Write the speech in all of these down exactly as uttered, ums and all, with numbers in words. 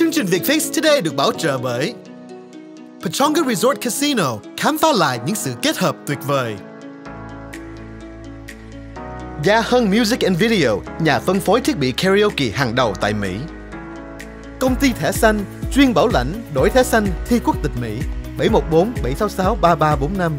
Chương trình Vietfix Today được bảo trợ bởi Pechonga Resort Casino, khám phá lại những sự kết hợp tuyệt vời. Gia Hân Music and Video, nhà phân phối thiết bị karaoke hàng đầu tại Mỹ. Công ty thẻ xanh, chuyên bảo lãnh, đổi thẻ xanh, thi quốc tịch Mỹ. bảy một bốn bảy sáu sáu ba ba bốn năm.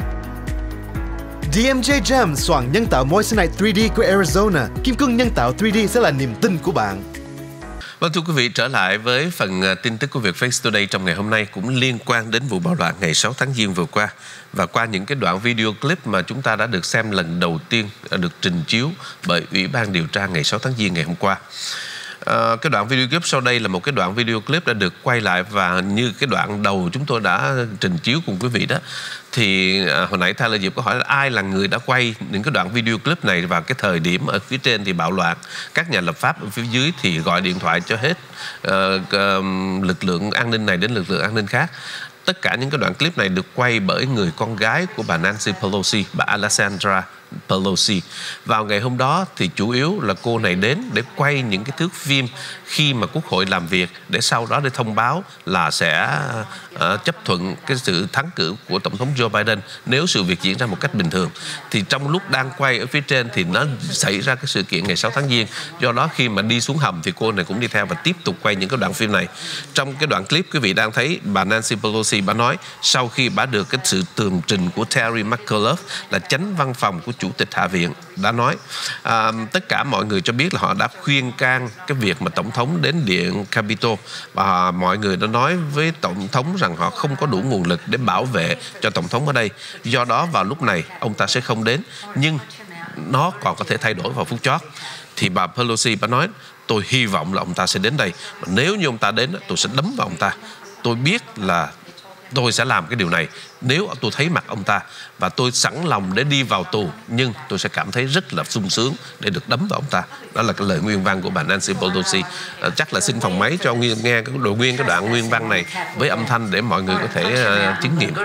đê em gi Jam, xoàn nhân tạo Moissanite ba D của Arizona. Kim cương nhân tạo ba D sẽ là niềm tin của bạn. Vâng, thưa quý vị, trở lại với phần tin tức của Vietfix Today trong ngày hôm nay cũng liên quan đến vụ bạo loạn ngày sáu tháng Giêng vừa qua. Và qua những cái đoạn video clip mà chúng ta đã được xem lần đầu tiên được trình chiếu bởi Ủy ban điều tra ngày sáu tháng Giêng ngày hôm qua. À, cái đoạn video clip sau đây là một cái đoạn video clip đã được quay lại, và như cái đoạn đầu chúng tôi đã trình chiếu cùng quý vị đó, thì à, hồi nãy Tyler Diệp có hỏi là ai là người đã quay những cái đoạn video clip này vào cái thời điểm ở phía trên thì bạo loạn, các nhà lập pháp ở phía dưới thì gọi điện thoại cho hết uh, uh, lực lượng an ninh này đến lực lượng an ninh khác. Tất cả những cái đoạn clip này được quay bởi người con gái của bà Nancy Pelosi, bà Alexandra Pelosi. Vào ngày hôm đó thì chủ yếu là cô này đến để quay những cái thước phim khi mà Quốc hội làm việc, để sau đó để thông báo là sẽ uh, chấp thuận cái sự thắng cử của Tổng thống Joe Biden nếu sự việc diễn ra một cách bình thường. Thì trong lúc đang quay ở phía trên thì nó xảy ra cái sự kiện ngày sáu tháng Giêng. Do đó khi mà đi xuống hầm thì cô này cũng đi theo và tiếp tục quay những cái đoạn phim này. Trong cái đoạn clip quý vị đang thấy bà Nancy Pelosi bà nói sau khi bà được cái sự tường trình của Terry McAuliffe là chánh văn phòng của Chủ tịch Hạ viện đã nói à, tất cả mọi người cho biết là họ đã khuyên can cái việc mà Tổng thống đến Điện Capitol, và mọi người đã nói với Tổng thống rằng họ không có đủ nguồn lực để bảo vệ cho Tổng thống ở đây. Do đó vào lúc này ông ta sẽ không đến, nhưng nó còn có thể thay đổi vào phút chót. Thì bà Pelosi bà nói tôi hy vọng là ông ta sẽ đến đây, mà nếu như ông ta đến tôi sẽ đấm vào ông ta. Tôi biết là tôi sẽ làm cái điều này nếu tôi thấy mặt ông ta, và tôi sẵn lòng để đi vào tù, nhưng tôi sẽ cảm thấy rất là sung sướng để được đấm vào ông ta. Đó là cái lời nguyên văn của bà Nancy Pelosi. À, chắc là xin phòng máy cho nghe cái đồ nguyên cái đoạn nguyên văn này với âm thanh để mọi người có thể uh, chứng nghiệm.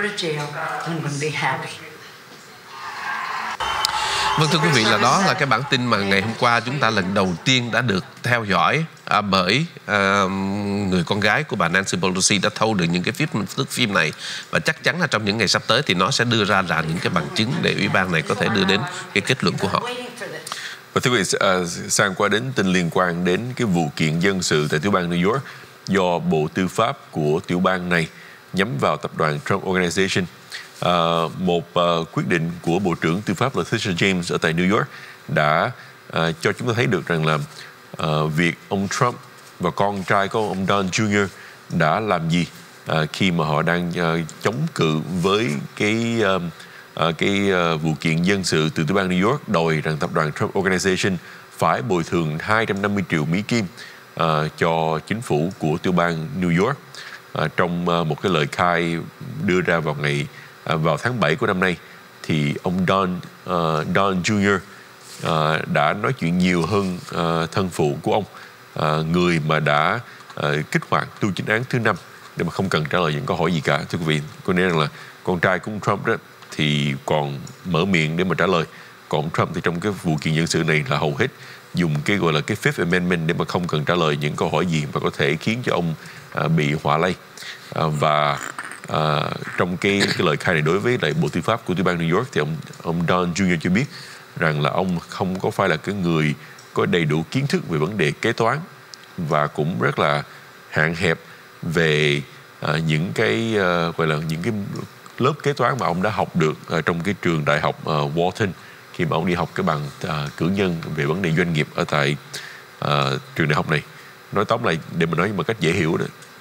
Vâng, thưa quý vị, là đó là cái bản tin mà ngày hôm qua chúng ta lần đầu tiên đã được theo dõi à, bởi à, người con gái của bà Nancy Pelosi đã thâu được những cái phim, thước phim này, và chắc chắn là trong những ngày sắp tới thì nó sẽ đưa ra là những cái bằng chứng để ủy ban này có thể đưa đến cái kết luận của họ. Và thưa quý vị, uh, sang qua đến tin liên quan đến cái vụ kiện dân sự tại tiểu bang New York do Bộ Tư pháp của tiểu bang này nhắm vào tập đoàn Trump Organization. Uh, một uh, quyết định của Bộ trưởng Tư pháp Letitia James ở tại New York đã uh, cho chúng ta thấy được rằng là uh, việc ông Trump và con trai của ông Don Junior đã làm gì uh, khi mà họ đang uh, chống cự với cái uh, uh, cái uh, vụ kiện dân sự từ tiểu bang New York đòi rằng tập đoàn Trump Organization phải bồi thường hai trăm năm mươi triệu Mỹ Kim uh, cho chính phủ của tiểu bang New York. Uh, trong uh, một cái lời khai đưa ra vào ngày À, vào tháng bảy của năm nay, thì ông Don uh, Don Junior uh, đã nói chuyện nhiều hơn uh, thân phụ của ông, uh, người mà đã uh, kích hoạt tu chính án thứ năm để mà không cần trả lời những câu hỏi gì cả. Thưa quý vị, có nghĩa rằng là con trai của ông Trump đó thì còn mở miệng để mà trả lời, còn ông Trump thì trong cái vụ kiện dân sự này là hầu hết dùng cái gọi là cái Fifth Amendment để mà không cần trả lời những câu hỏi gì và có thể khiến cho ông uh, bị họa lây. Uh, và À, trong cái, cái lời khai này đối với lại Bộ Tư pháp của tiểu bang New York thì ông ông Don Junior cho biết rằng là ông không có phải là cái người có đầy đủ kiến thức về vấn đề kế toán, và cũng rất là hạn hẹp về à, những cái à, gọi là những cái lớp kế toán mà ông đã học được à, trong cái trường đại học à, Wharton khi mà ông đi học cái bằng à, cử nhân về vấn đề doanh nghiệp ở tại à, trường đại học này. Nói tóm lại để mà nói một cách dễ hiểu đó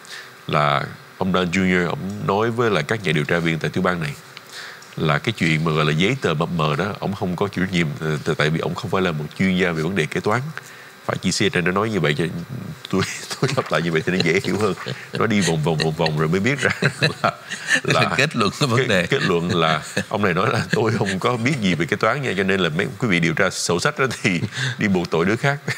là ông Don Junior ông nói với lại các nhà điều tra viên tại tiểu bang này là cái chuyện mà gọi là giấy tờ mập mờ đó ông không có chịu trách nhiệm, tại vì ông không phải là một chuyên gia về vấn đề kế toán. Phải chia sẻ trên nó nói như vậy cho tôi tôi đọc lại như vậy thì nó dễ hiểu hơn. Nó đi vòng vòng vòng vòng rồi mới biết ra là, là kết luận cái vấn đề. Kết luận là ông này nói là tôi không có biết gì về kế toán nha, cho nên là mấy quý vị điều tra sổ sách đó thì đi buộc tội đứa khác.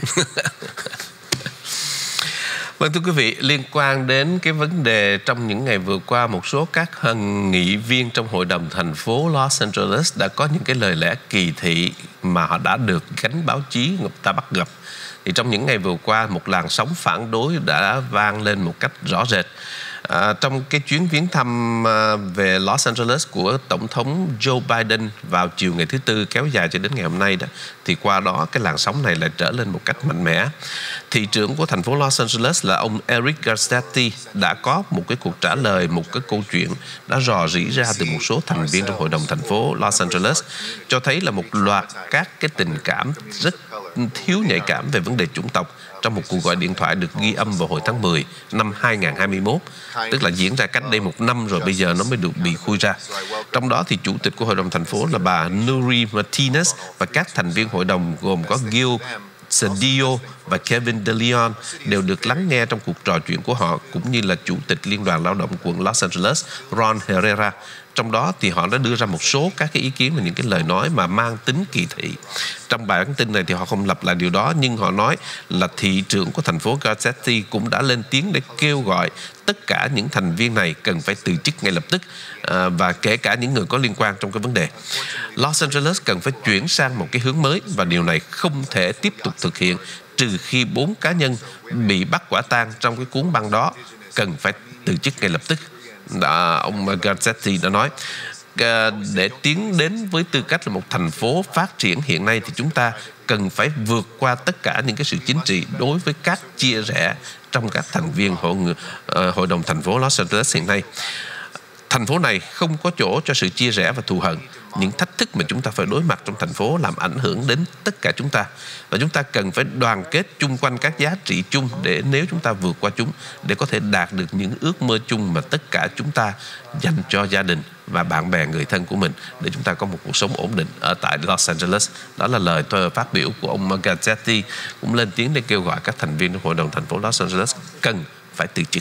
Vâng, thưa quý vị, liên quan đến cái vấn đề trong những ngày vừa qua, một số các nghị viên trong Hội đồng thành phố Los Angeles đã có những cái lời lẽ kỳ thị mà họ đã được gánh báo chí người ta bắt gặp. thì trong những ngày vừa qua một làn sóng phản đối đã vang lên một cách rõ rệt. À, trong cái chuyến viếng thăm à, về Los Angeles của Tổng thống Joe Biden vào chiều ngày thứ Tư kéo dài cho đến ngày hôm nay đó, thì qua đó cái làn sóng này lại trở lên một cách mạnh mẽ. Thị trưởng của thành phố Los Angeles là ông Eric Garcetti đã có một cái cuộc trả lời, một cái câu chuyện đã rò rỉ ra từ một số thành viên trong hội đồng thành phố Los Angeles, cho thấy là một loạt các cái tình cảm rất thiếu nhạy cảm về vấn đề chủng tộc trong một cuộc gọi điện thoại được ghi âm vào hồi tháng mười năm hai nghìn không trăm hai mươi mốt, tức là diễn ra cách đây một năm rồi, bây giờ nó mới được bị khui ra. Trong đó thì chủ tịch của hội đồng thành phố là bà Nury Martinez và các thành viên hội đồng gồm có Gil Cedillo và Kevin De Leon đều được lắng nghe trong cuộc trò chuyện của họ, cũng như là chủ tịch Liên đoàn Lao động quận Los Angeles Ron Herrera. Trong đó thì họ đã đưa ra một số các cái ý kiến và những cái lời nói mà mang tính kỳ thị. Trong bài bản tin này thì họ không lặp lại điều đó, nhưng họ nói là thị trưởng của thành phố Garcetti cũng đã lên tiếng để kêu gọi tất cả những thành viên này cần phải từ chức ngay lập tức, à, và kể cả những người có liên quan trong cái vấn đề. Los Angeles cần phải chuyển sang một cái hướng mới, và điều này không thể tiếp tục thực hiện trừ khi bốn cá nhân bị bắt quả tang trong cái cuốn băng đó cần phải từ chức ngay lập tức. Đã, ông Garcetti đã nói để tiến đến với tư cách là một thành phố phát triển hiện nay thì chúng ta cần phải vượt qua tất cả những cái sự chính trị đối với các chia rẽ trong các thành viên hội, uh, hội đồng thành phố Los Angeles hiện nay. Thành phố này không có chỗ cho sự chia rẽ và thù hận. Những thách thức mà chúng ta phải đối mặt trong thành phố làm ảnh hưởng đến tất cả chúng ta, và chúng ta cần phải đoàn kết chung quanh các giá trị chung để nếu chúng ta vượt qua chúng để có thể đạt được những ước mơ chung mà tất cả chúng ta dành cho gia đình và bạn bè người thân của mình, để chúng ta có một cuộc sống ổn định ở tại Los Angeles. Đó là lời phát biểu của ông Garcetti, cũng lên tiếng để kêu gọi các thành viên trong hội đồng thành phố Los Angeles cần phải từ chức.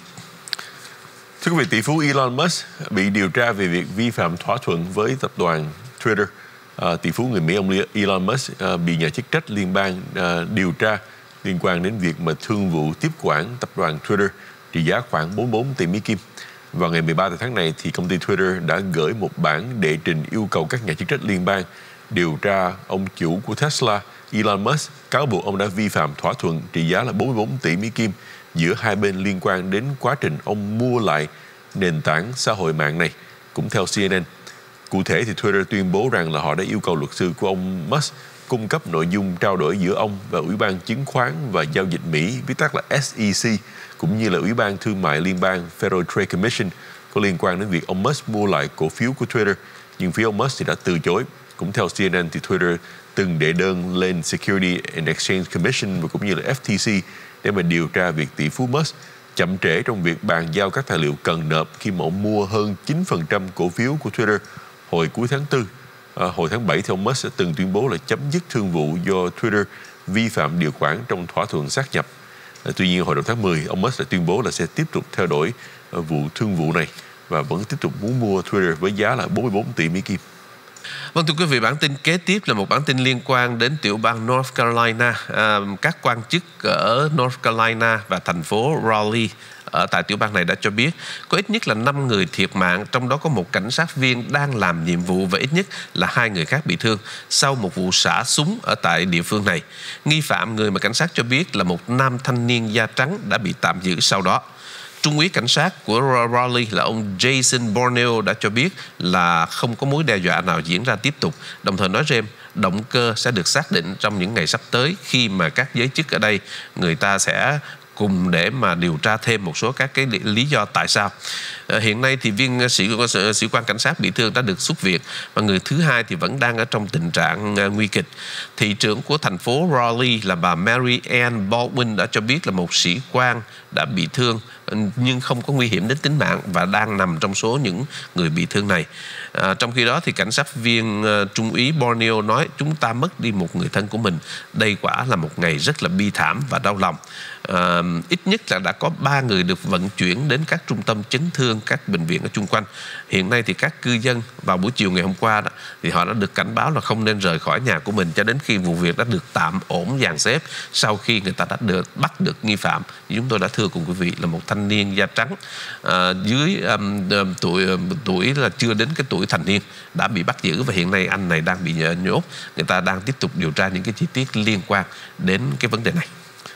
Thưa quý vị, tỷ phú Elon Musk bị điều tra về việc vi phạm thỏa thuận với tập đoàn Twitter. À, tỷ phú người Mỹ ông Elon Musk à, bị nhà chức trách liên bang à, điều tra liên quan đến việc mà thương vụ tiếp quản tập đoàn Twitter trị giá khoảng bốn mươi bốn tỷ Mỹ Kim. Vào ngày mười ba tháng này, thì công ty Twitter đã gửi một bản đệ trình yêu cầu các nhà chức trách liên bang điều tra ông chủ của Tesla, Elon Musk, cáo buộc ông đã vi phạm thỏa thuận trị giá là bốn mươi bốn tỷ Mỹ Kim giữa hai bên liên quan đến quá trình ông mua lại nền tảng xã hội mạng này. Cũng theo C N N, cụ thể thì Twitter tuyên bố rằng là họ đã yêu cầu luật sư của ông Musk cung cấp nội dung trao đổi giữa ông và Ủy ban Chứng khoán và Giao dịch Mỹ, viết tắt là S E C, cũng như là Ủy ban Thương mại Liên bang Federal Trade Commission, có liên quan đến việc ông Musk mua lại cổ phiếu của Twitter. Nhưng phía ông Musk thì đã từ chối. Cũng theo C N N thì Twitter từng đệ đơn lên Security and Exchange Commission và cũng như là F T C để mà điều tra việc tỷ phú Musk chậm trễ trong việc bàn giao các tài liệu cần nộp khi mà ông mua hơn chín phần trăm cổ phiếu của Twitter hồi cuối tháng tư. À, hồi tháng bảy thì ông Musk đã từng tuyên bố là chấm dứt thương vụ do Twitter vi phạm điều khoản trong thỏa thuận sát nhập. À, tuy nhiên hồi đầu tháng mười, ông Musk đã tuyên bố là sẽ tiếp tục theo đuổi uh, vụ thương vụ này và vẫn tiếp tục muốn mua Twitter với giá là bốn mươi bốn tỷ Mỹ Kim. Vâng, thưa quý vị, bản tin kế tiếp là một bản tin liên quan đến tiểu bang North Carolina. À, các quan chức ở North Carolina và thành phố Raleigh ở tại tiểu bang này đã cho biết có ít nhất là năm người thiệt mạng, trong đó có một cảnh sát viên đang làm nhiệm vụ và ít nhất là hai người khác bị thương sau một vụ xả súng ở tại địa phương này. Nghi phạm, người mà cảnh sát cho biết là một nam thanh niên da trắng, đã bị tạm giữ sau đó. Trung úy cảnh sát của Raleigh là ông Jason Borneo đã cho biết là không có mối đe dọa nào diễn ra tiếp tục, đồng thời nói thêm động cơ sẽ được xác định trong những ngày sắp tới khi mà các giới chức ở đây người ta sẽ cùng để mà điều tra thêm một số các cái lý do tại sao. À, hiện nay thì viên sĩ, sĩ quan cảnh sát bị thương đã được xuất viện và người thứ hai thì vẫn đang ở trong tình trạng uh, nguy kịch. Thị trưởng của thành phố Raleigh là bà Mary Ann Baldwin đã cho biết là một sĩ quan đã bị thương nhưng không có nguy hiểm đến tính mạng và đang nằm trong số những người bị thương này. À, trong khi đó thì cảnh sát viên uh, trung úy Borneo nói chúng ta mất đi một người thân của mình. Đây quả là một ngày rất là bi thảm và đau lòng. À, ít nhất là đã có ba người được vận chuyển đến các trung tâm chấn thương, các bệnh viện ở chung quanh. Hiện nay thì các cư dân vào buổi chiều ngày hôm qua đó, thì họ đã được cảnh báo là không nên rời khỏi nhà của mình cho đến khi vụ việc đã được tạm ổn dàn xếp, sau khi người ta đã được bắt được nghi phạm. Chúng tôi đã thưa cùng quý vị là một thanh niên da trắng à, dưới um, tuổi tuổi là chưa đến cái tuổi thành niên đã bị bắt giữ, và hiện nay anh này đang bị nhốt. Người ta đang tiếp tục điều tra những cái chi tiết liên quan đến cái vấn đề này.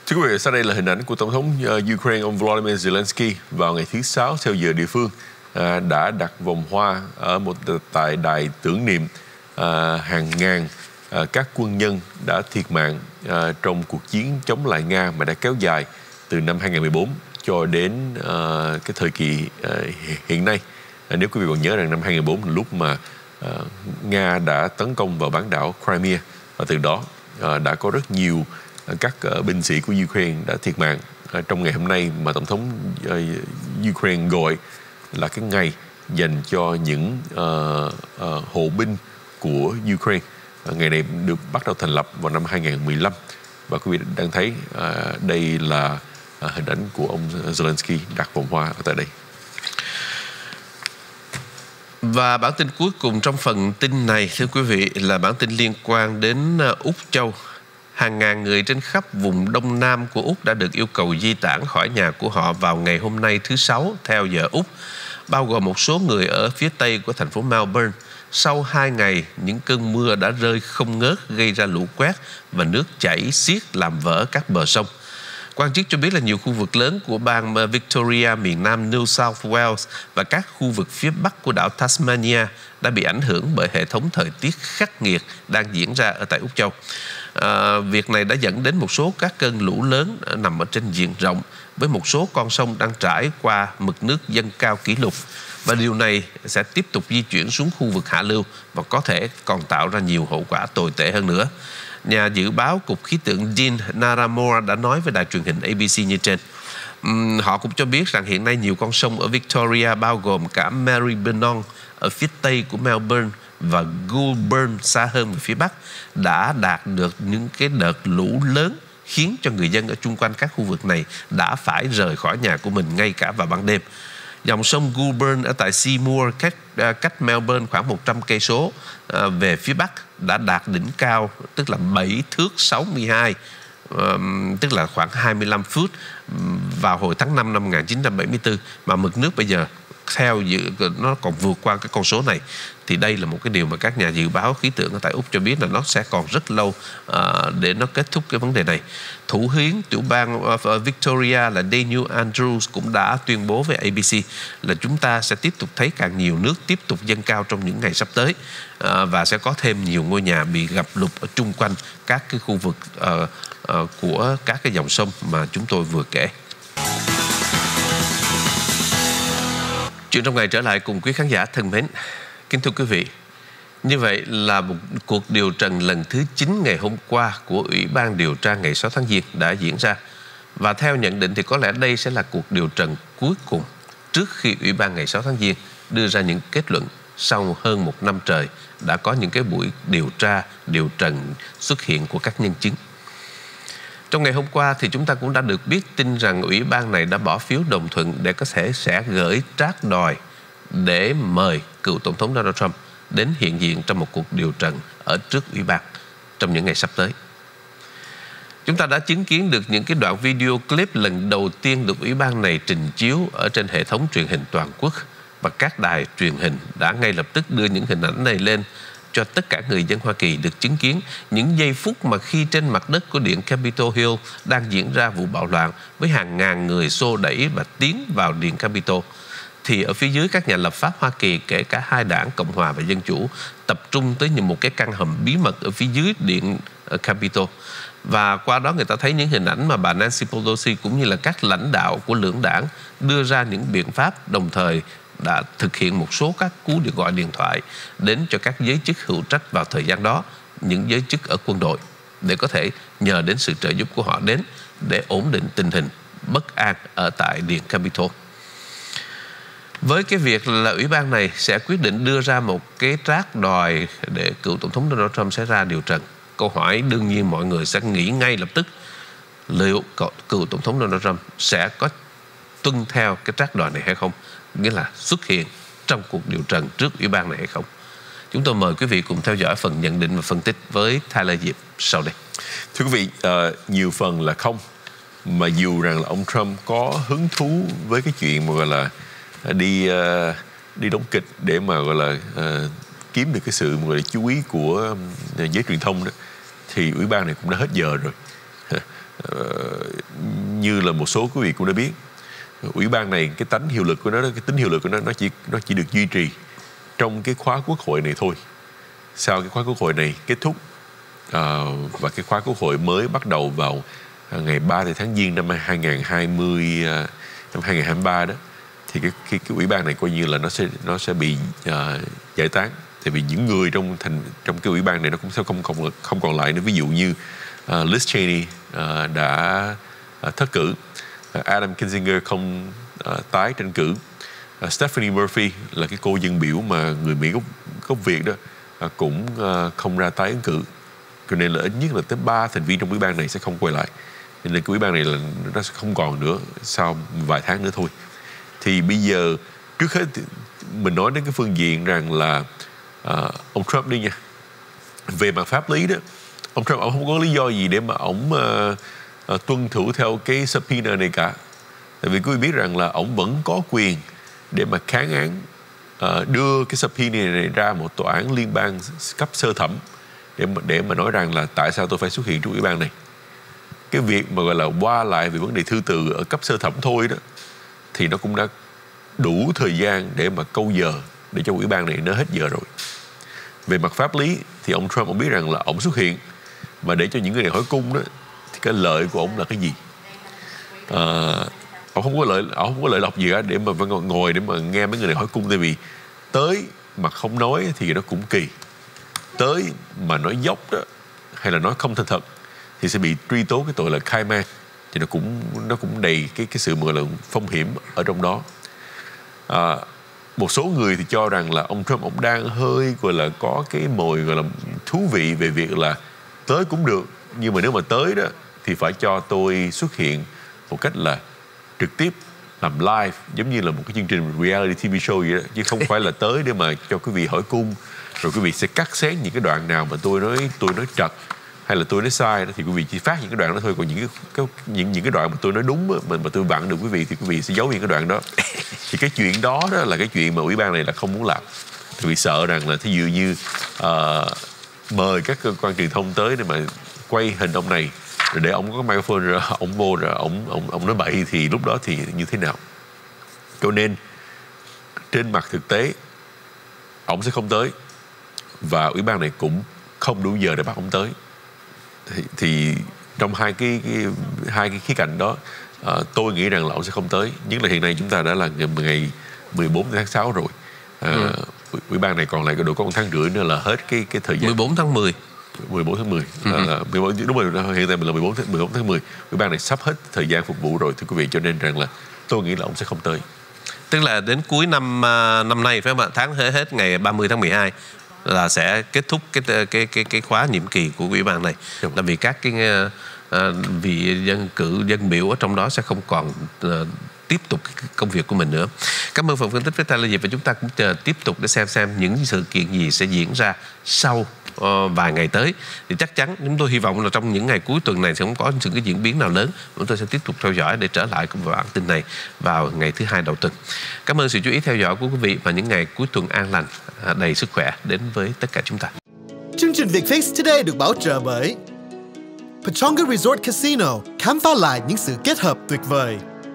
Thưa quý vị, sau đây là hình ảnh của Tổng thống Ukraine ông Volodymyr Zelensky vào ngày thứ Sáu theo giờ địa phương đã đặt vòng hoa ở một tại đài tưởng niệm hàng ngàn các quân nhân đã thiệt mạng trong cuộc chiến chống lại Nga mà đã kéo dài từ năm hai nghìn không trăm mười bốn cho đến cái thời kỳ hiện nay. Nếu quý vị còn nhớ rằng năm hai nghìn không trăm mười bốn là lúc mà Nga đã tấn công vào bán đảo Crimea và từ đó đã có rất nhiều các binh sĩ của Ukraine đã thiệt mạng. Trong ngày hôm nay mà Tổng thống Ukraine gọi là cái ngày dành cho những uh, uh, hộ binh của Ukraine. Ngày này được bắt đầu thành lập vào năm hai nghìn không trăm mười lăm và quý vị đang thấy uh, đây là uh, hình ảnh của ông Zelensky đặt vòng hoa ở tại đây. Và bản tin cuối cùng trong phần tin này, thưa quý vị, là bản tin liên quan đến Úc Châu. Hàng ngàn người trên khắp vùng Đông Nam của Úc đã được yêu cầu di tản khỏi nhà của họ vào ngày hôm nay thứ Sáu theo giờ Úc, bao gồm một số người ở phía Tây của thành phố Melbourne. Sau hai ngày, những cơn mưa đã rơi không ngớt gây ra lũ quét và nước chảy xiết làm vỡ các bờ sông. Quan chức cho biết là nhiều khu vực lớn của bang Victoria, miền nam New South Wales và các khu vực phía bắc của đảo Tasmania đã bị ảnh hưởng bởi hệ thống thời tiết khắc nghiệt đang diễn ra ở tại Úc Châu. À, việc này đã dẫn đến một số các cơn lũ lớn nằm ở trên diện rộng, với một số con sông đang trải qua mực nước dâng cao kỷ lục, và điều này sẽ tiếp tục di chuyển xuống khu vực hạ lưu và có thể còn tạo ra nhiều hậu quả tồi tệ hơn nữa. Nhà dự báo Cục Khí tượng Dean Naramore đã nói với đài truyền hình A B C như trên. Uhm, họ cũng cho biết rằng hiện nay nhiều con sông ở Victoria, bao gồm cả Maribyrnong ở phía tây của Melbourne và Goulburn xa hơn về phía bắc, đã đạt được những cái đợt lũ lớn khiến cho người dân ở chung quanh các khu vực này đã phải rời khỏi nhà của mình ngay cả vào ban đêm. Dòng sông Goulburn ở tại Seymour cách, cách Melbourne khoảng một trăm cây số về phía bắc đã đạt đỉnh cao, tức là bảy thước sáu mươi hai, tức là khoảng hai mươi lăm phút vào hồi tháng năm năm một nghìn chín trăm bảy mươi tư, mà mực nước bây giờ theo dự nó còn vượt qua cái con số này. Thì đây là một cái điều mà các nhà dự báo khí tượng ở tại Úc cho biết là nó sẽ còn rất lâu uh, để nó kết thúc cái vấn đề này. Thủ hiến tiểu bang uh, Victoria là Daniel Andrews cũng đã tuyên bố với A B C là chúng ta sẽ tiếp tục thấy càng nhiều nước tiếp tục dâng cao trong những ngày sắp tới, uh, và sẽ có thêm nhiều ngôi nhà bị ngập lụt ở chung quanh các cái khu vực uh, uh, của các cái dòng sông mà chúng tôi vừa kể. Chuyện trong ngày trở lại cùng quý khán giả thân mến. Kính thưa quý vị, như vậy là một cuộc điều trần lần thứ chín ngày hôm qua của Ủy ban điều tra ngày sáu tháng Giêng đã diễn ra. Và theo nhận định thì có lẽ đây sẽ là cuộc điều trần cuối cùng trước khi Ủy ban ngày sáu tháng Giêng đưa ra những kết luận sau hơn một năm trời đã có những cái buổi điều tra, điều trần xuất hiện của các nhân chứng. Trong ngày hôm qua thì chúng ta cũng đã được biết tin rằng Ủy ban này đã bỏ phiếu đồng thuận để có thể sẽ gửi trác đòi để mời cựu Tổng thống Donald Trump đến hiện diện trong một cuộc điều trần ở trước Ủy ban trong những ngày sắp tới. Chúng ta đã chứng kiến được những cái đoạn video clip lần đầu tiên được Ủy ban này trình chiếu ở trên hệ thống truyền hình toàn quốc, và các đài truyền hình đã ngay lập tức đưa những hình ảnh này lên cho tất cả người dân Hoa Kỳ được chứng kiến những giây phút mà khi trên mặt đất của Điện Capitol Hill đang diễn ra vụ bạo loạn với hàng ngàn người xô đẩy và tiến vào Điện Capitol, thì ở phía dưới các nhà lập pháp Hoa Kỳ, kể cả hai đảng Cộng hòa và Dân chủ, tập trung tới một cái căn hầm bí mật ở phía dưới Điện Capitol. Và qua đó người ta thấy những hình ảnh mà bà Nancy Pelosi cũng như là các lãnh đạo của lưỡng đảng đưa ra những biện pháp, đồng thời đã thực hiện một số các cú điện gọi điện thoại đến cho các giới chức hữu trách vào thời gian đó, những giới chức ở quân đội, để có thể nhờ đến sự trợ giúp của họ đến để ổn định tình hình bất an ở tại Điện Capitol. Với cái việc là Ủy ban này sẽ quyết định đưa ra một cái trác đòi để cựu Tổng thống Donald Trump sẽ ra điều trần, câu hỏi đương nhiên mọi người sẽ nghĩ ngay lập tức liệu cựu Tổng thống Donald Trump sẽ có tuân theo cái trác đòi này hay không, nghĩa là xuất hiện trong cuộc điều trần trước Ủy ban này hay không. Chúng tôi mời quý vị cùng theo dõi phần nhận định và phân tích với Tyler Diệp sau đây. Thưa quý vị, uh, nhiều phần là không, mà dù rằng là ông Trump có hứng thú với cái chuyện mà gọi là đi uh, đi đóng kịch để mà gọi là uh, kiếm được cái sự gọi là chú ý của uh, giới truyền thông đó, thì Ủy ban này cũng đã hết giờ rồi. uh, như là một số quý vị cũng đã biết, ủy ban này cái tánh hiệu lực của nó, cái tính hiệu lực của nó nó chỉ nó chỉ được duy trì trong cái khóa quốc hội này thôi. Sau cái khóa quốc hội này kết thúc uh, và cái khóa quốc hội mới bắt đầu vào uh, ngày ba tháng Giêng năm hai nghìn không trăm hai mươi, uh, năm hai nghìn không trăm hai mươi ba đó, thì cái, cái cái ủy ban này coi như là nó sẽ nó sẽ bị uh, giải tán. Tại vì những người trong thành trong cái ủy ban này nó cũng sẽ không còn không còn lại nữa. Ví dụ như uh, Liz Cheney uh, đã uh, thất cử, uh, Adam Kinzinger không uh, tái tranh cử, uh, Stephanie Murphy là cái cô dân biểu mà người Mỹ gốc gốc Việt đó uh, cũng uh, không ra tái ứng cử. Cho nên là ít nhất là tới ba thành viên trong ủy ban này sẽ không quay lại. Nên là cái ủy ban này là nó sẽ không còn nữa sau vài tháng nữa thôi. Thì bây giờ trước hết mình nói đến cái phương diện rằng là uh, ông Trump đi nha. Về mặt pháp lý đó, ông Trump ông không có lý do gì để mà ông uh, uh, tuân thủ theo cái subpoena này cả. Tại vì quý vị biết rằng là ông vẫn có quyền để mà kháng án, uh, đưa cái subpoena này ra một tòa án liên bang cấp sơ thẩm để mà, để mà nói rằng là tại sao tôi phải xuất hiện trong ủy ban này. Cái việc mà gọi là qua lại về vấn đề thư từ ở cấp sơ thẩm thôi đó thì nó cũng đã đủ thời gian để mà câu giờ để cho ủy ban này nó hết giờ rồi. Về mặt pháp lý thì ông Trump ông biết rằng là ông xuất hiện mà để cho những người này hỏi cung đó thì cái lợi của ông là cái gì? À, ông không có lợi ông không có lợi lộc gì cả để mà ngồi để mà nghe mấy người này hỏi cung. Tại vì tới mà không nói thì nó cũng kỳ, tới mà nói dốc đó hay là nói không thành thật thì sẽ bị truy tố cái tội là khai man. Thì nó cũng nó cũng đầy cái cái sự gọi là phong hiểm ở trong đó. À, một số người thì cho rằng là ông Trump ông đang hơi gọi là có cái mồi gọi là thú vị về việc là tới cũng được, nhưng mà nếu mà tới đó thì phải cho tôi xuất hiện một cách là trực tiếp làm live, giống như là một cái chương trình reality ti vi show vậy đó, chứ không phải là tới để mà cho quý vị hỏi cung rồi quý vị sẽ cắt xén những cái đoạn nào mà tôi nói tôi nói trật hay là tôi nói sai đó, thì quý vị chỉ phát những cái đoạn đó thôi. Còn những cái, cái những những cái đoạn mà tôi nói đúng đó, mà mà tôi vặn được quý vị thì quý vị sẽ giấu những cái đoạn đó. Thì cái chuyện đó đó là cái chuyện mà ủy ban này là không muốn làm. Thì vì sợ rằng là thí dụ như uh, mời các cơ quan truyền thông tới để mà quay hình ông này rồi để ông có cái microphone rồi ông vô rồi ông ông ông nói bậy thì lúc đó thì như thế nào. Cho nên trên mặt thực tế ông sẽ không tới và ủy ban này cũng không đủ giờ để bắt ông tới. Thì, thì trong hai cái, cái hai cái khía cạnh đó, uh, tôi nghĩ rằng là ông sẽ không tới. Nhất là hiện nay chúng ta đã là ngày, ngày mười bốn tháng sáu rồi. Uh, ừ. Ủy ban này còn lại độ có một tháng rưỡi nữa là hết cái cái thời gian. mười bốn tháng mười. mười bốn tháng mười. Ừ. Uh, là mười bốn, đúng rồi, hiện tại mình là mười bốn tháng mười. Ủy ban này sắp hết thời gian phục vụ rồi thưa quý vị, cho nên rằng là tôi nghĩ là ông sẽ không tới. Tức là đến cuối năm năm nay phải không ạ? Tháng hết hết ngày ba mươi tháng mười hai là sẽ kết thúc cái cái cái cái khóa nhiệm kỳ của ủy ban này. Đúng. Là vì các cái uh, vị dân cử dân biểu ở trong đó sẽ không còn uh, tiếp tục công việc của mình nữa. Cảm ơn phần phân tích với Taylor Diệp, và chúng ta cũng chờ tiếp tục để xem xem những sự kiện gì sẽ diễn ra sau uh, vài ngày tới. Thì chắc chắn chúng tôi hy vọng là trong những ngày cuối tuần này sẽ không có những cái diễn biến nào lớn. Chúng tôi sẽ tiếp tục theo dõi để trở lại cùng bản tin này vào ngày thứ hai đầu tuần. Cảm ơn sự chú ý theo dõi của quý vị, và những ngày cuối tuần an lành, đầy sức khỏe đến với tất cả chúng ta. Chương trình Vietfix Today được bảo trợ bởi Pechanga Resort Casino, khám phá lại những sự kết hợp tuyệt vời.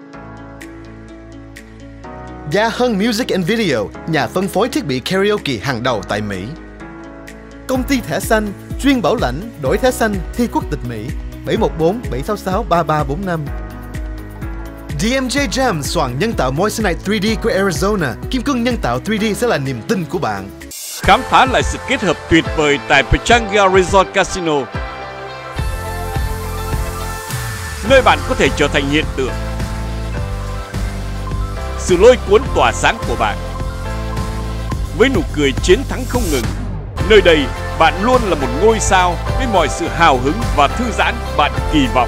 Gia Hân Music and Video, nhà phân phối thiết bị karaoke hàng đầu tại Mỹ. Công ty thẻ xanh, chuyên bảo lãnh, đổi thẻ xanh, thi quốc tịch Mỹ. bảy một bốn bảy sáu sáu ba ba bốn năm. đê em gi Jam, xoàn nhân tạo Moissanite ba D của Arizona. Kim cương nhân tạo ba D sẽ là niềm tin của bạn. Khám phá lại sự kết hợp tuyệt vời tại Pechanga Resort Casino, nơi bạn có thể trở thành hiện tượng. Sự lôi cuốn tỏa sáng của bạn với nụ cười chiến thắng không ngừng. Nơi đây bạn luôn là một ngôi sao với mọi sự hào hứng và thư giãn bạn kỳ vọng.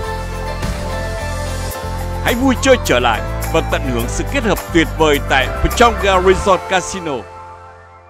Hãy vui chơi trở lại và tận hưởng sự kết hợp tuyệt vời tại Pechanga Resort Casino.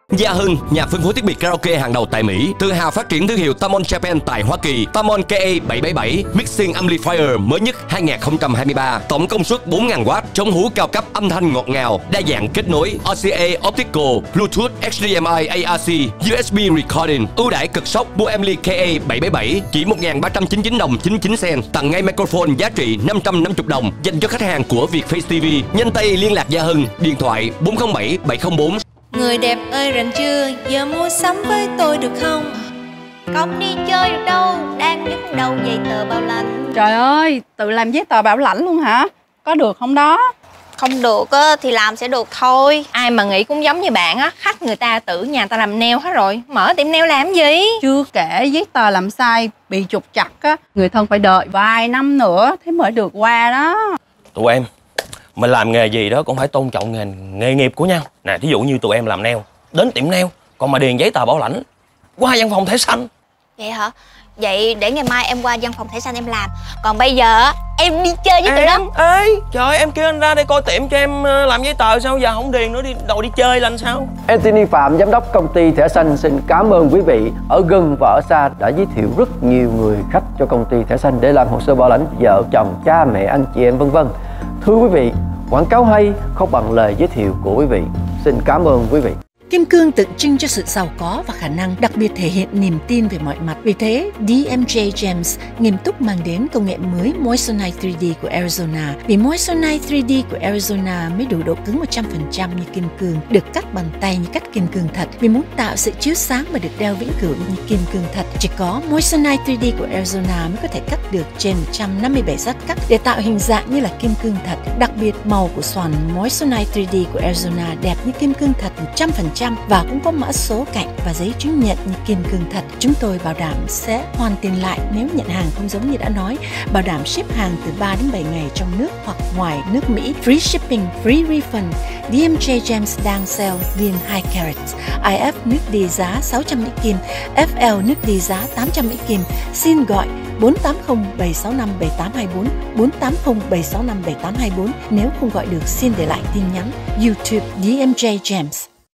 Gia Hưng, nhà phân phối thiết bị karaoke hàng đầu tại Mỹ, tự hào phát triển thương hiệu Tamon Japan tại Hoa Kỳ. Tamon K A bảy bảy bảy Mixing Amplifier mới nhất hai không hai ba, tổng công suất bốn nghìn oát, chống hú cao cấp, âm thanh ngọt ngào, đa dạng kết nối, R C A Optical, Bluetooth, H D M I A R C, U S B Recording, ưu đãi cực sốc. Mua Emily K A bảy bảy bảy chỉ một nghìn ba trăm chín mươi chín đồng chín mươi chín sen, tặng ngay microphone giá trị năm trăm năm mươi đồng dành cho khách hàng của Vietface ti vi. Nhanh tay liên lạc Gia Hưng, điện thoại bốn không bảy bảy không bốn. Người đẹp ơi rảnh chưa, giờ mua sắm với tôi được không? Không đi chơi được đâu, đang nhức đầu giấy tờ bảo lãnh. Trời ơi, tự làm giấy tờ bảo lãnh luôn hả? Có được không đó? Không được á, thì làm sẽ được thôi. Ai mà nghĩ cũng giống như bạn á, khách người ta tự nhà ta làm nail hết rồi, mở tiệm nail làm gì? Chưa kể giấy tờ làm sai, bị trục trặc á, người thân phải đợi vài năm nữa thế mới được qua đó. Tụi em, mình làm nghề gì đó cũng phải tôn trọng nghề, nghề nghiệp của nhau. Nè, thí dụ như tụi em làm nail, đến tiệm nail, còn mà điền giấy tờ bảo lãnh, qua văn phòng thẻ xanh. Vậy hả? Vậy để ngày mai em qua văn phòng thẻ xanh em làm. Còn bây giờ em đi chơi với tụi nó. Ê, trời, em kêu anh ra đây coi tiệm cho em làm giấy tờ, sao giờ không điền nữa, đi đầu đi chơi là sao? Anthony Phạm, giám đốc công ty Thẻ Xanh xin cảm ơn quý vị ở gần và ở xa đã giới thiệu rất nhiều người khách cho công ty Thẻ Xanh để làm hồ sơ bảo lãnh vợ chồng, cha mẹ, anh chị em vân vân. Thưa quý vị, quảng cáo hay không bằng lời giới thiệu của quý vị. Xin cảm ơn quý vị. Kim cương tượng trưng cho sự giàu có và khả năng, đặc biệt thể hiện niềm tin về mọi mặt. Vì thế, D M J Gems nghiêm túc mang đến công nghệ mới Moissanite ba D của Arizona. Vì Moissanite ba D của Arizona mới đủ độ cứng một trăm phần trăm như kim cương, được cắt bằng tay như cắt kim cương thật. Vì muốn tạo sự chiếu sáng và được đeo vĩnh cửu như kim cương thật, chỉ có Moissanite ba D của Arizona mới có thể cắt được trên một trăm năm mươi bảy giắt cắt để tạo hình dạng như là kim cương thật. Đặc biệt, màu của xoàn Moissanite ba D của Arizona đẹp như kim cương thật một trăm phần trăm và cũng có mã số cạnh và giấy chứng nhận như kim cương thật. Chúng tôi bảo đảm sẽ hoàn tiền lại nếu nhận hàng không giống như đã nói, bảo đảm ship hàng từ ba đến bảy ngày trong nước hoặc ngoài nước Mỹ, free shipping, free refund. D M J Gems đang sale viên hai carat, I F nước đi giá sáu trăm Mỹ Kim, F L nước đi giá tám trăm Mỹ Kim. Xin gọi bốn tám không bảy sáu năm bảy tám hai bốn, bốn tám không bảy sáu năm bảy tám hai bốn. Nếu không gọi được xin để lại tin nhắn. YouTube D M J Gems.